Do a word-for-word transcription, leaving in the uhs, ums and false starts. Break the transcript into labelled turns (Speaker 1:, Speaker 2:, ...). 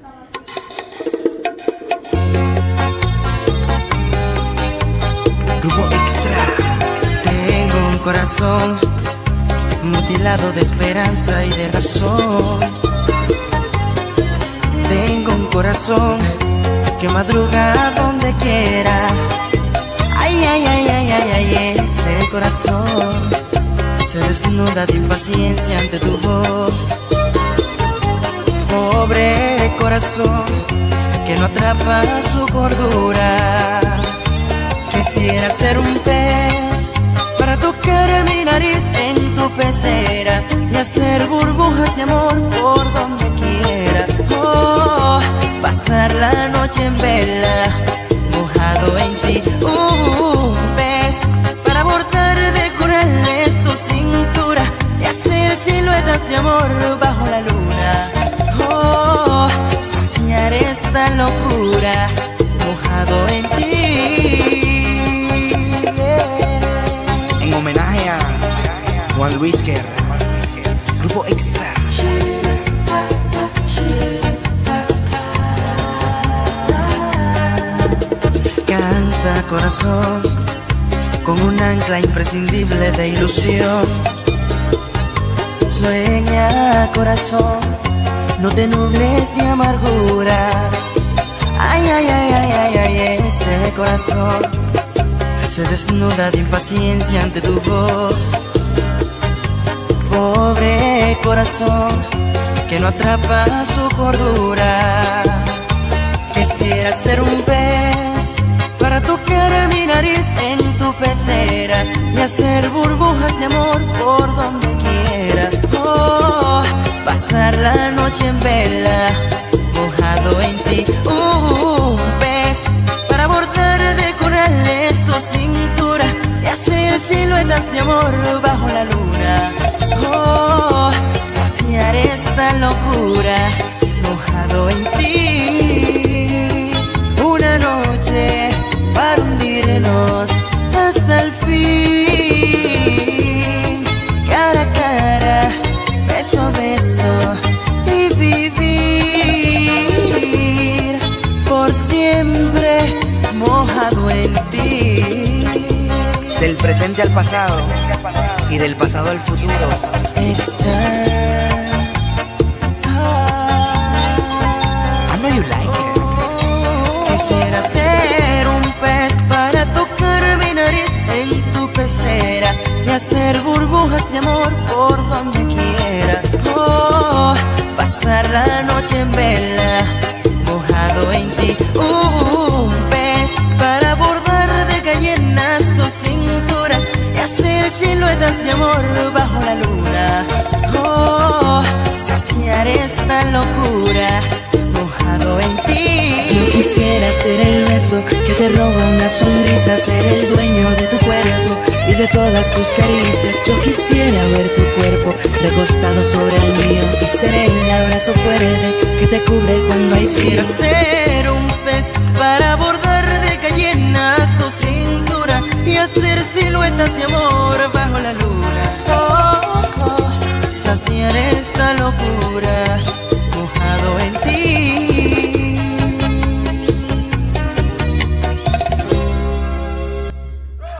Speaker 1: Grupo Extra.
Speaker 2: Tengo un corazón mutilado de esperanza y de razón. Tengo un corazón que madruga donde quiera. Ay, ay, ay, ay, ay, ay, ese corazón se desnuda de impaciencia ante tu voz. Pobre corazón que no atrapa su cordura. Quisiera ser un pez para tocar mi nariz en tu pecera y hacer burbujas de amor por donde quiera. Oh, pasar la noche en vela, mojado en ti. Uh, un pez para bordar de corales tu cintura y hacer siluetas de amor bajo la luna. Oh, saciar esta locura, mojado en ti.
Speaker 1: En homenaje a Juan Luis Guerra. Grupo Extra.
Speaker 2: Canta corazón con un ancla imprescindible de ilusión. Sueña corazón, no te nubles de amargura. Ay, ay, ay, ay, ay, ay, este corazón se desnuda de impaciencia ante tu voz. Pobre corazón que no atrapa su cordura. Quisiera ser un pez para tocar mi nariz en tu pecera y hacer burbujas de amor por donde quiera. Oh, pasar la noche en vela, mojado en ti. Uh, un pez para bordar de corales tu cintura y hacer siluetas de amor bajo la luna. Oh, saciar esta locura, mojado en ti. Una noche para hundirnos hasta el fin, cara a cara, beso a beso y vivir por siempre mojado en ti.
Speaker 1: Del presente al pasado y del pasado al futuro.
Speaker 2: Extra.
Speaker 1: I know you like it.
Speaker 2: Quisiera ser un pez para tocar mi nariz en tu pecera y hacer burbujas de amor por donde quiera. Oh, pasar la noche en vela, mojado en ti. Uh, un pez para bordar de gallinas tu cintura y hacer siluetas de amor bajo la luna. Oh, saciar esta locura, mojado en ti.
Speaker 3: Yo quisiera ser el beso que te roba una sonrisa, ser el dueño de tu cuerpo y de todas tus caricias. Yo quisiera ver tu cuerpo recostado sobre el mío y ser el abrazo fuerte que te cubre cuando hay frío.
Speaker 2: Quisiera ser un pez para bordar de gallinas tu cintura y hacer siluetas de amor